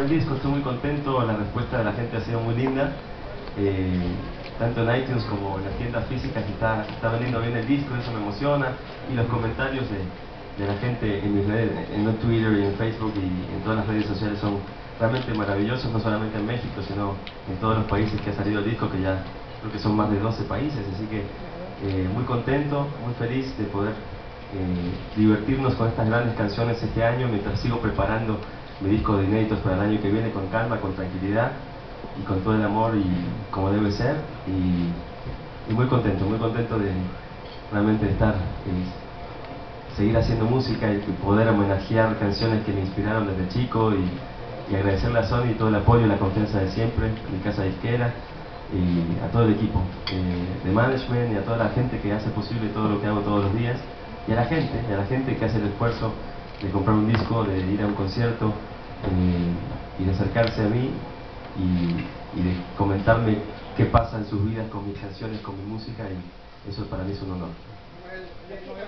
el disco, estoy muy contento, la respuesta de la gente ha sido muy linda, tanto en iTunes como en las tiendas físicas está vendiendo bien el disco, eso me emociona, y los comentarios de la gente en mis redes, en Twitter y en Facebook y en todas las redes sociales son realmente maravillosos, no solamente en México, sino en todos los países que ha salido el disco, que ya creo que son más de 12 países, así que muy contento, muy feliz de poder divertirnos con estas grandes canciones este año, mientras sigo preparando mi disco de inéditos para el año que viene con calma, con tranquilidad y con todo el amor y como debe ser, y muy contento de realmente estar, seguir haciendo música y poder homenajear canciones que me inspiraron desde chico y agradecerle a Sony todo el apoyo y la confianza de siempre, a mi casa disquera y a todo el equipo de management y a toda la gente que hace posible todo lo que hago todos los días, y a la gente que hace el esfuerzo de comprar un disco, de ir a un concierto y de acercarse a mí y de comentarme qué pasa en sus vidas con mis canciones, con mi música, y eso para mí es un honor.